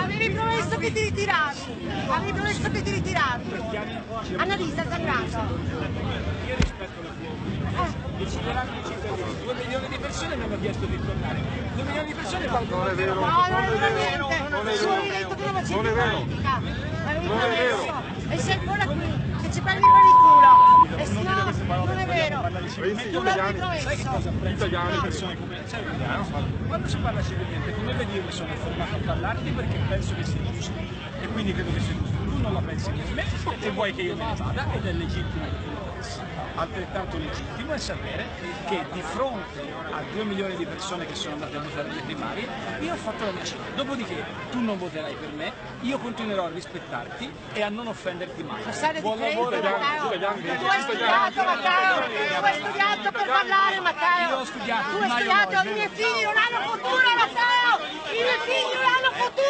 Avevi promesso che ti ritiravi. Avevi promesso che ti ritiravi. Annalisa Zangrato. Io rispetto le tue opinioni. Decideranno i cittadini. 2 milioni di persone mi hanno chiesto di tornare. 2 milioni di persone valgono. Non è vero. No, non è vero niente. Tu avevi detto che non facevi politica. Avevi promesso. E sei ancora qui. Che ci prendi per il culo. E no, non è vero. Tu l'avevi promesso. Sai che cosa apprezzo le persone come... Sai, quando si parla civilmente, come vedi io mi sono fermato a parlarti perché penso che sia giusto. E quindi credo che sia giusto. Tu non la pensi come me e vuoi che io me ne vada ed è legittimo che tu lo pensi. Altrettanto legittimo è sapere che di fronte a 2 milioni di persone che sono andate a votare le primarie, io ho fatto la mia scelta. Dopodiché tu non voterai per me, io continuerò a rispettarti e a non offenderti mai. Buon lavoro, Matteo. Tu hai studiato, Matteo. Tu hai studiato per parlare, Matteo. Io ho studiato. Tu hai studiato, i miei figli non hanno futuro, Matteo. I miei figli non hanno futuro.